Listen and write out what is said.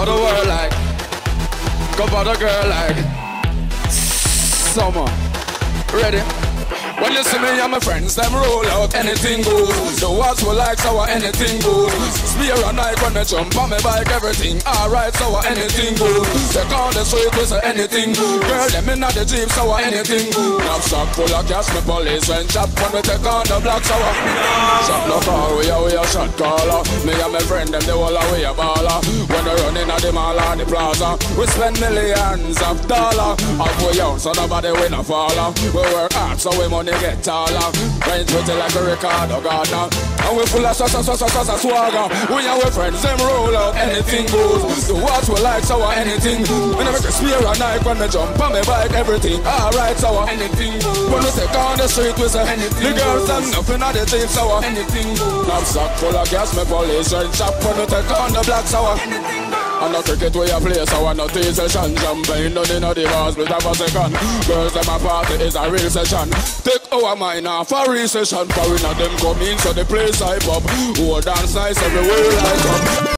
for the world like, go for the girl like. Summer, ready? When you see me and my friends, them roll out, anything goes. The walls will like, so anything goes. Spear and I when they jump on my bike, everything alright, so anything goes. Take on the street, we say anything goes. Girl, them in the jeep, so anything goes. Knapsack full of cash, me police when chop when we take on the block, so shot no car, we a shot caller. Me and my friend, them they all away a baller. When they run in at the mall and the plaza, we spend millions of dollars. Half way out, so nobody win a faller. We work hard, so we money get taller. Range with it like a record of Gardner. And we full of swagger. We and we friends, them roll out, anything goes. The watch we like, so anything goes. When I make a spear and knife, when I jump on my bike, everything alright, so anything goes. When we take on the street, we say anything. The girls stand nothing at the jeep, so anything goes. Knapsack full of gas, me police and chop when we take on the block, so anything goes. And the cricket where you play, so I no tea session. Champagne done in the bars, split up a second. Girls, them a party is a real session. Take our mind off a recession. Foreign of them come in, so the place hype up. Who dance nice everywhere like up.